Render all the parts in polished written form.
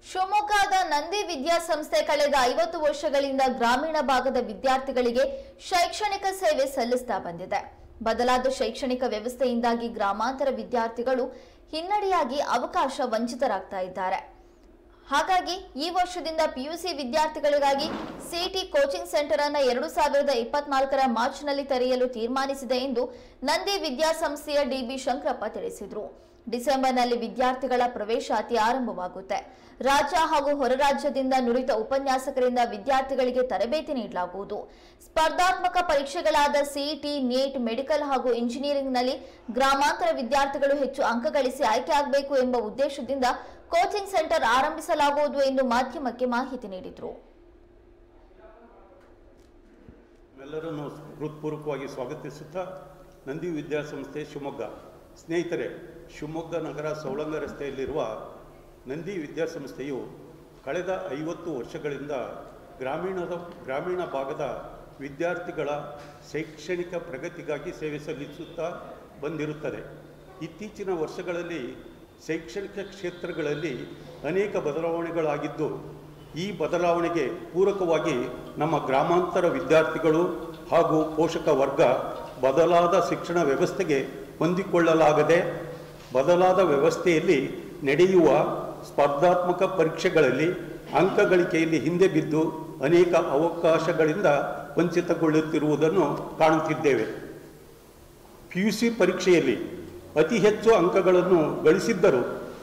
ಶಿವಮೊಗ್ಗದ ನಂದಿ ವಿದ್ಯಾಸಂಸ್ಥೆ ಕಳೆದ 50 ವರ್ಷಗಳಿಂದ ಗ್ರಾಮೀಣ ಭಾಗದ ವಿದ್ಯಾರ್ಥಿಗಳಿಗೆ ಶೈಕ್ಷಣಿಕ ಸೇವೆ ಸಲ್ಲಿಸುತ್ತಾ ಬಂದಿದೆ. ಬದಲಾದ ಶೈಕ್ಷಣಿಕ ವ್ಯವಸ್ಥೆಯಿಂದಾಗಿ ಗ್ರಾಮಾಂತರ ವಿದ್ಯಾರ್ಥಿಗಳು ಹಿನ್ನಡೆಯಾಗಿ ಅವಕಾಶ ವಂಚಿತರಾಗ್ತಾ ಇದ್ದಾರೆ. ಹಾಗಾಗಿ ಈ ವರ್ಷದಿಂದ ಪಿಯುಸಿ ವಿದ್ಯಾರ್ಥಿಗಳಿಗಾಗಿ ಸಿಟಿ ಕೋಚಿಂಗ್ ಸೆಂಟರ್ ಅನ್ನು 2024ರ ಮಾರ್ಚ್ನಲ್ಲಿ ತೆರೆಯಲು ತೀರ್ಮಾನಿಸಿದೆ ಎಂದು ನಂದಿ ವಿದ್ಯಾಸಂಸ್ಥೆಯ ಡಿಬಿ ಶಂಕರಪ್ಪ ತಿಳಿಸಿದರು. ಡಿಸೆಂಬರ್ನಲ್ಲಿ ವಿದ್ಯಾರ್ಥಿಗಳ ಪ್ರವೇಶಾತಿ ಆರಂಭವಾಗುತ್ತೆ. ರಾಜ್ಯ ಹಾಗೂ ಹೊರ ರಾಜ್ಯದಿಂದ ನುರಿತ ಉಪನ್ಯಾಸಕರಿಂದ ವಿದ್ಯಾರ್ಥಿಗಳಿಗೆ ತರಬೇತಿ ನೀಡಲಾಗುವುದು. ಸ್ಪರ್ಧಾತ್ಮಕ ಪರೀಕ್ಷೆಗಳಾದ ಸಿಇಟಿ, ನೀಟ್, ಮೆಡಿಕಲ್ ಹಾಗೂ ಇಂಜಿನಿಯರಿಂಗ್ನಲ್ಲಿ ಗ್ರಾಮಾಂತರ ವಿದ್ಯಾರ್ಥಿಗಳು ಹೆಚ್ಚು ಅಂಕ ಗಳಿಸಿ ಆಯ್ಕೆಯಾಗಬೇಕು ಎಂಬ ಉದ್ದೇಶದಿಂದ ಕೋಚಿಂಗ್ ಸೆಂಟರ್ ಆರಂಭಿಸಲಾಗುವುದು ಎಂದು ಮಾಧ್ಯಮಕ್ಕೆ ಮಾಹಿತಿ ನೀಡಿದರು. ಎಲ್ಲರನ್ನು ಹೃತ್ಪೂರ್ವಕವಾಗಿ ಸ್ವಾಗತಿಸುತ್ತಾ ನಂದಿ ವಿದ್ಯಾಸಂಸ್ಥೆ ಶಿವಮೊಗ್ಗ. ಸ್ನೇಹಿತರೆ, ಶಿವಮೊಗ್ಗ ನಗರ ಸೌಳಂಗ ರಸ್ತೆಯಲ್ಲಿರುವ ನಂದಿ ವಿದ್ಯಾಸಂಸ್ಥೆಯು ಕಳೆದ 50 ವರ್ಷಗಳಿಂದ ಗ್ರಾಮೀಣ ಭಾಗದ ವಿದ್ಯಾರ್ಥಿಗಳ ಶೈಕ್ಷಣಿಕ ಪ್ರಗತಿಗಾಗಿ ಸೇವೆ ಸಲ್ಲಿಸುತ್ತಾ ಬಂದಿರುತ್ತದೆ. ಇತ್ತೀಚಿನ ವರ್ಷಗಳಲ್ಲಿ ಶೈಕ್ಷಣಿಕ ಕ್ಷೇತ್ರಗಳಲ್ಲಿ ಅನೇಕ ಬದಲಾವಣೆಗಳಾಗಿದ್ದು, ಈ ಬದಲಾವಣೆಗೆ ಪೂರಕವಾಗಿ ನಮ್ಮ ಗ್ರಾಮಾಂತರ ವಿದ್ಯಾರ್ಥಿಗಳು ಹಾಗೂ ಪೋಷಕ ವರ್ಗ ಬದಲಾದ ಶಿಕ್ಷಣ ವ್ಯವಸ್ಥೆಗೆ ಹೊಂದಿಕೊಳ್ಳಲಾಗದೆ ಬದಲಾದ ವ್ಯವಸ್ಥೆಯಲ್ಲಿ ನಡೆಯುವ ಸ್ಪರ್ಧಾತ್ಮಕ ಪರೀಕ್ಷೆಗಳಲ್ಲಿ ಅಂಕ ಗಳಿಕೆಯಲ್ಲಿ ಹಿಂದೆ ಬಿದ್ದು ಅನೇಕ ಅವಕಾಶಗಳಿಂದ ವಂಚಿತಗೊಳ್ಳುತ್ತಿರುವುದನ್ನು ಕಾಣುತ್ತಿದ್ದೇವೆ. ಪಿಯುಸಿ ಪರೀಕ್ಷೆಯಲ್ಲಿ ಅತಿ ಹೆಚ್ಚು ಅಂಕಗಳನ್ನು ಗಳಿಸಿದ್ದರೂ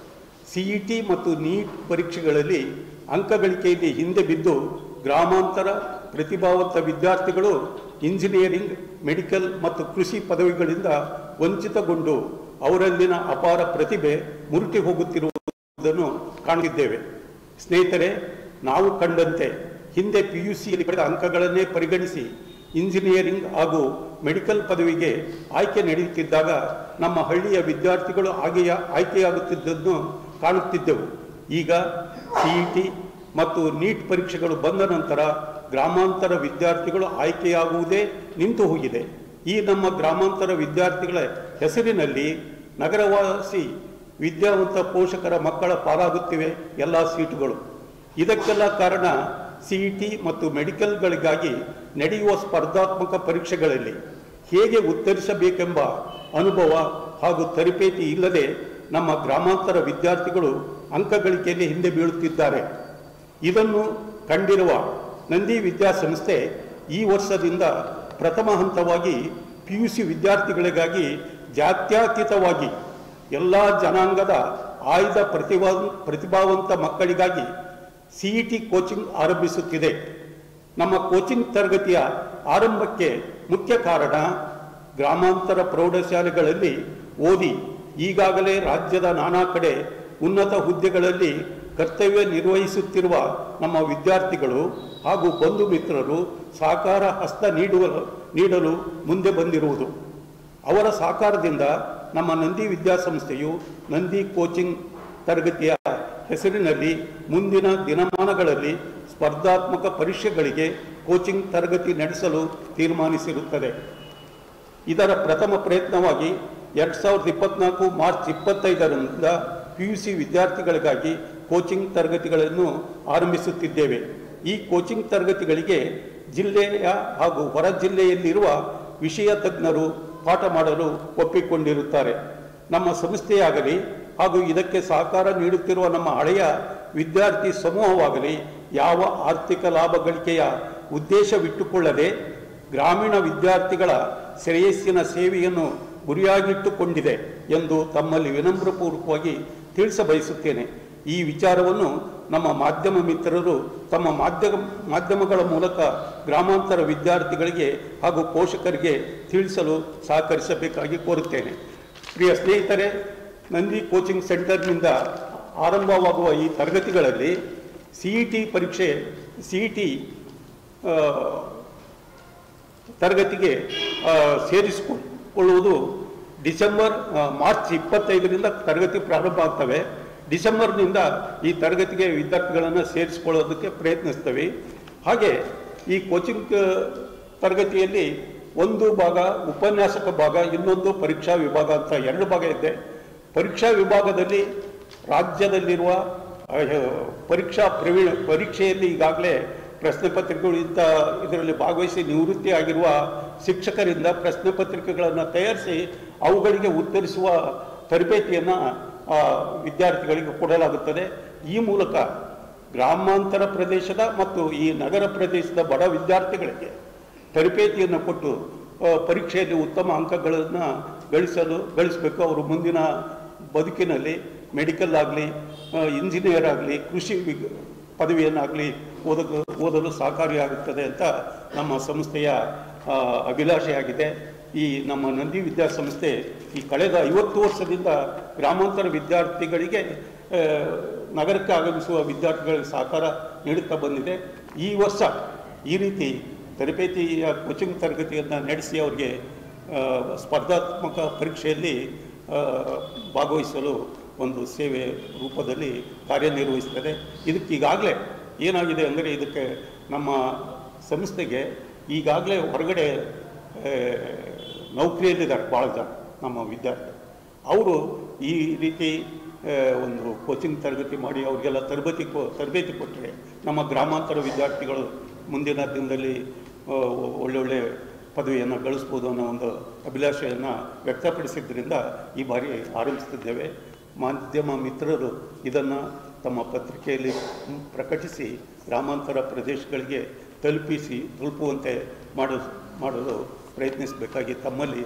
ಸಿಇಟಿ ಮತ್ತು ನೀಟ್ ಪರೀಕ್ಷೆಗಳಲ್ಲಿ ಅಂಕ ಗಳಿಕೆಯಲ್ಲಿ ಹಿಂದೆ ಬಿದ್ದು ಗ್ರಾಮಾಂತರ ಪ್ರತಿಭಾವಂತ ವಿದ್ಯಾರ್ಥಿಗಳು ಇಂಜಿನಿಯರಿಂಗ್, ಮೆಡಿಕಲ್ ಮತ್ತು ಕೃಷಿ ಪದವಿಗಳಿಂದ ವಂಚಿತಗೊಂಡು ಅವರಲ್ಲಿನ ಅಪಾರ ಪ್ರತಿಭೆ ಮುರುಟಿ ಹೋಗುತ್ತಿರುವುದನ್ನು ಕಾಣುತ್ತಿದ್ದೇವೆ. ಸ್ನೇಹಿತರೆ, ನಾವು ಕಂಡಂತೆ ಹಿಂದೆ ಪಿಯುಸಿಯಲ್ಲಿ ಪಡೆದ ಅಂಕಗಳನ್ನೇ ಪರಿಗಣಿಸಿ ಇಂಜಿನಿಯರಿಂಗ್ ಹಾಗೂ ಮೆಡಿಕಲ್ ಪದವಿಗೆ ಆಯ್ಕೆ ನಡೆಯುತ್ತಿದ್ದಾಗ ನಮ್ಮ ಹಳ್ಳಿಯ ವಿದ್ಯಾರ್ಥಿಗಳು ಆಯ್ಕೆಯಾಗುತ್ತಿದ್ದನ್ನು ಕಾಣುತ್ತಿದ್ದೆವು. ಈಗ ಸಿಇಟಿ ಮತ್ತು ನೀಟ್ ಪರೀಕ್ಷೆಗಳು ಬಂದ ನಂತರ ಗ್ರಾಮಾಂತರ ವಿದ್ಯಾರ್ಥಿಗಳು ಆಯ್ಕೆಯಾಗುವುದೇ ನಿಂತು ಹೋಗಿದೆ. ಈ ನಮ್ಮ ಗ್ರಾಮಾಂತರ ವಿದ್ಯಾರ್ಥಿಗಳ ಹೆಸರಿನಲ್ಲಿ ನಗರವಾಸಿ ವಿದ್ಯಾವಂತ ಪೋಷಕರ ಮಕ್ಕಳ ಪಾಲಾಗುತ್ತಿವೆ ಎಲ್ಲ ಸೀಟುಗಳು. ಇದಕ್ಕೆಲ್ಲ ಕಾರಣ ಸಿಇಟಿ ಮತ್ತು ಮೆಡಿಕಲ್ಗಳಿಗಾಗಿ ನಡೆಯುವ ಸ್ಪರ್ಧಾತ್ಮಕ ಪರೀಕ್ಷೆಗಳಲ್ಲಿ ಹೇಗೆ ಉತ್ತರಿಸಬೇಕೆಂಬ ಅನುಭವ ಹಾಗೂ ತರಬೇತಿ ಇಲ್ಲದೆ ನಮ್ಮ ಗ್ರಾಮಾಂತರ ವಿದ್ಯಾರ್ಥಿಗಳು ಅಂಕ ಗಳಿಕೆಯಲ್ಲಿ ಹಿಂದೆ ಬೀಳುತ್ತಿದ್ದಾರೆ. ಇದನ್ನು ಕಂಡಿರುವ ನಂದಿ ವಿದ್ಯಾಸಂಸ್ಥೆ ಈ ವರ್ಷದಿಂದ ಪ್ರಥಮ ಹಂತವಾಗಿ ಪಿಯುಸಿ ವಿದ್ಯಾರ್ಥಿಗಳಿಗಾಗಿ ಜಾತ್ಯತೀತವಾಗಿ ಎಲ್ಲ ಜನಾಂಗದ ಆಯ್ದ ಪ್ರತಿಭಾವಂತ ಮಕ್ಕಳಿಗಾಗಿ ಸಿಇಟಿ ಕೋಚಿಂಗ್ ಆರಂಭಿಸುತ್ತಿದೆ. ನಮ್ಮ ಕೋಚಿಂಗ್ ತರಗತಿಯ ಆರಂಭಕ್ಕೆ ಮುಖ್ಯ ಕಾರಣ ಗ್ರಾಮಾಂತರ ಪ್ರೌಢಶಾಲೆಗಳಲ್ಲಿ ಓದಿ ಈಗಾಗಲೇ ರಾಜ್ಯದ ನಾನಾ ಕಡೆ ಉನ್ನತ ಹುದ್ದೆಗಳಲ್ಲಿ ಕರ್ತವ್ಯ ನಿರ್ವಹಿಸುತ್ತಿರುವ ನಮ್ಮ ವಿದ್ಯಾರ್ಥಿಗಳು ಹಾಗೂ ಬಂಧು ಮಿತ್ರರು ಸಹಕಾರ ಹಸ್ತ ನೀಡಲು ಮುಂದೆ ಬಂದಿರುವುದು. ಅವರ ಸಹಕಾರದಿಂದ ನಮ್ಮ ನಂದಿ ವಿದ್ಯಾಸಂಸ್ಥೆಯು ನಂದಿ ಕೋಚಿಂಗ್ ತರಗತಿಯ ಹೆಸರಿನಲ್ಲಿ ಮುಂದಿನ ದಿನಮಾನಗಳಲ್ಲಿ ಸ್ಪರ್ಧಾತ್ಮಕ ಪರೀಕ್ಷೆಗಳಿಗೆ ಕೋಚಿಂಗ್ ತರಗತಿ ನಡೆಸಲು ತೀರ್ಮಾನಿಸಿರುತ್ತದೆ. ಇದರ ಪ್ರಥಮ ಪ್ರಯತ್ನವಾಗಿ 2024 ಮಾರ್ಚ್ 25ರಿಂದ ಪಿಯುಸಿ ವಿದ್ಯಾರ್ಥಿಗಳಿಗಾಗಿ ಕೋಚಿಂಗ್ ತರಗತಿಗಳನ್ನು ಆರಂಭಿಸುತ್ತಿದ್ದೇವೆ. ಈ ಕೋಚಿಂಗ್ ತರಗತಿಗಳಿಗೆ ಜಿಲ್ಲೆಯ ಹಾಗೂ ಹೊರ ಜಿಲ್ಲೆಯಲ್ಲಿರುವ ವಿಷಯ ತಜ್ಞರು ಪಾಠ ಮಾಡಲು ಒಪ್ಪಿಕೊಂಡಿರುತ್ತಾರೆ. ನಮ್ಮ ಸಂಸ್ಥೆಯಾಗಲಿ ಹಾಗೂ ಇದಕ್ಕೆ ಸಹಕಾರ ನೀಡುತ್ತಿರುವ ನಮ್ಮ ಹಳೆಯ ವಿದ್ಯಾರ್ಥಿ ಸಮೂಹವಾಗಲಿ ಯಾವ ಆರ್ಥಿಕ ಲಾಭ ಗಳಿಕೆಯ ಉದ್ದೇಶವಿಟ್ಟುಕೊಳ್ಳದೆ ಗ್ರಾಮೀಣ ವಿದ್ಯಾರ್ಥಿಗಳ ಶ್ರೇಯಸ್ಸಿನ ಸೇವೆಯನ್ನು ಗುರಿಯಾಗಿಟ್ಟುಕೊಂಡಿದೆ ಎಂದು ತಮ್ಮಲ್ಲಿ ವಿನಮ್ರಪೂರ್ವಕವಾಗಿ ತಿಳಿಸಬಯಸುತ್ತೇನೆ. ಈ ವಿಚಾರವನ್ನು ನಮ್ಮ ಮಾಧ್ಯಮ ಮಿತ್ರರು ತಮ್ಮ ಮಾಧ್ಯಮಗಳ ಮೂಲಕ ಗ್ರಾಮಾಂತರ ವಿದ್ಯಾರ್ಥಿಗಳಿಗೆ ಹಾಗೂ ಪೋಷಕರಿಗೆ ತಿಳಿಸಲು ಸಹಕರಿಸಬೇಕಾಗಿ ಕೋರುತ್ತೇನೆ. ಪ್ರಿಯ ಸ್ನೇಹಿತರೆ, ನಂದಿ ಕೋಚಿಂಗ್ ಸೆಂಟರ್ನಿಂದ ಆರಂಭವಾಗುವ ಈ ತರಗತಿಗಳಲ್ಲಿ ಸಿಇಟಿ ತರಗತಿಗೆ ಸೇರಿಸಿಕೊಳ್ಳುವುದು ಮಾರ್ಚ್ 25ರಿಂದ ತರಗತಿ ಪ್ರಾರಂಭ ಆಗ್ತವೆ. ಡಿಸೆಂಬರ್ನಿಂದ ಈ ತರಗತಿಗೆ ವಿದ್ಯಾರ್ಥಿಗಳನ್ನು ಸೇರಿಸಿಕೊಳ್ಳೋದಕ್ಕೆ ಪ್ರಯತ್ನಿಸ್ತೇವೆ. ಹಾಗೆ ಈ ಕೋಚಿಂಗ್ ತರಗತಿಯಲ್ಲಿ ಒಂದು ಭಾಗ ಉಪನ್ಯಾಸಕ ಭಾಗ, ಇನ್ನೊಂದು ಪರೀಕ್ಷಾ ವಿಭಾಗ ಅಂತ 2 ಭಾಗ ಇದೆ. ಪರೀಕ್ಷಾ ವಿಭಾಗದಲ್ಲಿ ರಾಜ್ಯದಲ್ಲಿರುವ ಪರೀಕ್ಷೆಯಲ್ಲಿ ಈಗಾಗಲೇ ಪ್ರಶ್ನೆ ಪತ್ರಿಕೆಗಳು ಇದರಲ್ಲಿ ಭಾಗವಹಿಸಿ ನಿವೃತ್ತಿ ಆಗಿರುವ ಶಿಕ್ಷಕರಿಂದ ಪ್ರಶ್ನೆ ಪತ್ರಿಕೆಗಳನ್ನು ತಯಾರಿಸಿ ಅವುಗಳಿಗೆ ಉತ್ತರಿಸುವ ತರಬೇತಿಯನ್ನು ವಿದ್ಯಾರ್ಥಿಗಳಿಗೆ ಕೊಡಲಾಗುತ್ತದೆ. ಈ ಮೂಲಕ ಗ್ರಾಮಾಂತರ ಪ್ರದೇಶದ ಮತ್ತು ಈ ನಗರ ಪ್ರದೇಶದ ಬಡ ವಿದ್ಯಾರ್ಥಿಗಳಿಗೆ ತರಬೇತಿಯನ್ನು ಕೊಟ್ಟು ಪರೀಕ್ಷೆಯಲ್ಲಿ ಉತ್ತಮ ಅಂಕಗಳನ್ನು ಗಳಿಸಬೇಕು. ಅವರು ಮುಂದಿನ ಬದುಕಿನಲ್ಲಿ ಮೆಡಿಕಲ್ ಆಗಲಿ, ಇಂಜಿನಿಯರ್ ಆಗಲಿ, ಕೃಷಿ ಪದವಿಯನ್ನಾಗಲಿ ಓದಲು ಸಹಕಾರಿಯಾಗುತ್ತದೆ ಅಂತ ನಮ್ಮ ಸಂಸ್ಥೆಯ ಅಭಿಲಾಷೆಯಾಗಿದೆ. ಈ ನಮ್ಮ ನಂದಿ ವಿದ್ಯಾಸಂಸ್ಥೆ ಈ ಕಳೆದ 50 ವರ್ಷದಿಂದ ಗ್ರಾಮಾಂತರ ವಿದ್ಯಾರ್ಥಿಗಳಿಗೆ ನಗರಕ್ಕೆ ಆಗಮಿಸುವ ವಿದ್ಯಾರ್ಥಿಗಳಿಗೆ ಸಹಕಾರ ನೀಡುತ್ತಾ ಬಂದಿದೆ. ಈ ವರ್ಷ ಈ ರೀತಿ ತರಬೇತಿಯ ಕೋಚಿಂಗ್ ತರಗತಿಯನ್ನು ನಡೆಸಿ ಅವರಿಗೆ ಸ್ಪರ್ಧಾತ್ಮಕ ಪರೀಕ್ಷೆಯಲ್ಲಿ ಭಾಗವಹಿಸಲು ಒಂದು ಸೇವೆ ರೂಪದಲ್ಲಿ ಕಾರ್ಯನಿರ್ವಹಿಸ್ತದೆ. ಇದಕ್ಕೆ ಈಗಾಗಲೇ ಏನಾಗಿದೆ ಅಂದರೆ, ಇದಕ್ಕೆ ನಮ್ಮ ಸಂಸ್ಥೆಗೆ ಈಗಾಗಲೇ ಹೊರಗಡೆ ನೌಕರಿಯಲ್ಲಿದ್ದಾರೆ ಭಾಳ ಜನ ನಮ್ಮ ವಿದ್ಯಾರ್ಥಿ. ಅವರು ಈ ರೀತಿ ಒಂದು ಕೋಚಿಂಗ್ ತರಗತಿ ಮಾಡಿ ಅವರಿಗೆಲ್ಲ ತರಬೇತಿ ಕೊಟ್ಟರೆ ನಮ್ಮ ಗ್ರಾಮಾಂತರ ವಿದ್ಯಾರ್ಥಿಗಳು ಮುಂದಿನ ದಿನದಲ್ಲಿ ಒಳ್ಳೊಳ್ಳೆ ಪದವಿಯನ್ನು ಗಳಿಸ್ಬೋದು ಅನ್ನೋ ಒಂದು ಅಭಿಲಾಷೆಯನ್ನು ವ್ಯಕ್ತಪಡಿಸಿದ್ದರಿಂದ ಈ ಬಾರಿ ಆರಂಭಿಸುತ್ತಿದ್ದೇವೆ. ಮಾಧ್ಯಮ ಮಿತ್ರರು ಇದನ್ನು ತಮ್ಮ ಪತ್ರಿಕೆಯಲ್ಲಿ ಪ್ರಕಟಿಸಿ ಗ್ರಾಮಾಂತರ ಪ್ರದೇಶಗಳಿಗೆ ತಲುಪುವಂತೆ ಮಾಡಲು ಪ್ರಯತ್ನಿಸಬೇಕಾಗಿ ತಮ್ಮಲ್ಲಿ